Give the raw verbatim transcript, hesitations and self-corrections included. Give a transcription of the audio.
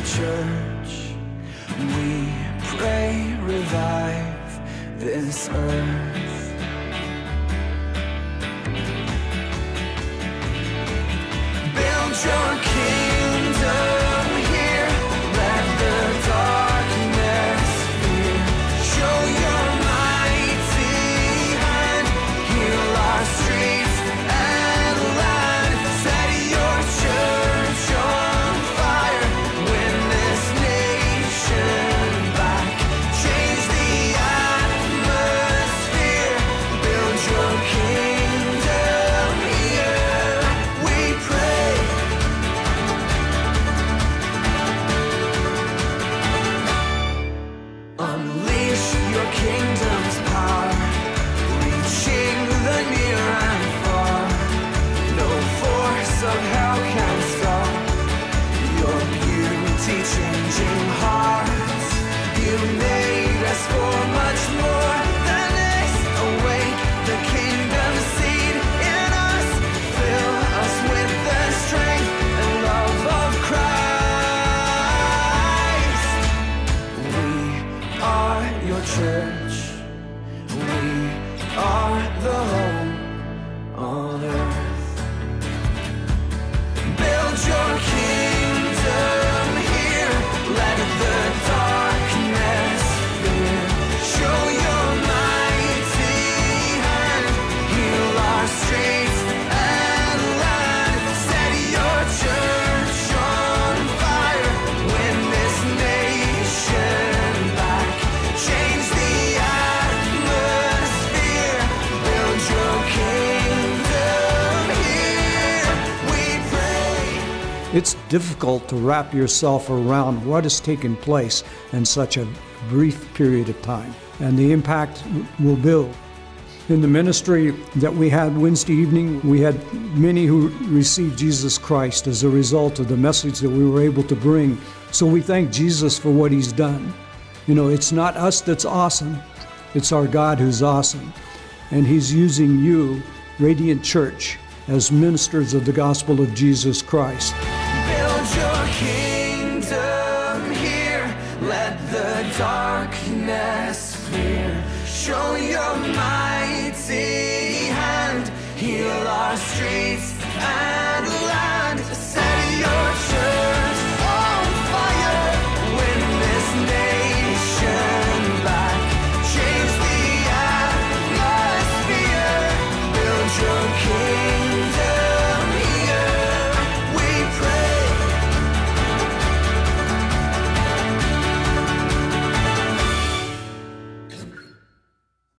church. We pray, revive this earth. Build your kingdom here, let the darkness fear. Show your mighty hand, heal our streets and land. Set your church on fire, win this nation back. Change the atmosphere, build your kingdom here. We pray. Unleash your kingdom's power, reaching the near and far. No force of hell can stop your beauty changing hearts. You made us for much more than this. Awake the kingdom seed in us. Fill us with the strength and love of Christ. We are your church. We are the home on earth. Build your kingdom here. Let the darkness fear. Show your mighty hand. Heal our streets and land. Set your church on fire. Win this nation back. Change the atmosphere. Build your kingdom here. We pray. It's difficult to wrap yourself around what has taken place in such a brief period of time and the impact will build. In the ministry that we had Wednesday evening, we had many who received Jesus Christ as a result of the message that we were able to bring. So we thank Jesus for what he's done. You know, it's not us that's awesome, it's our God who's awesome. And he's using you, Radiant Church, as ministers of the gospel of Jesus Christ. Build your kingdom here. Let the darkness fear. Show your mighty hand. Heal our streets and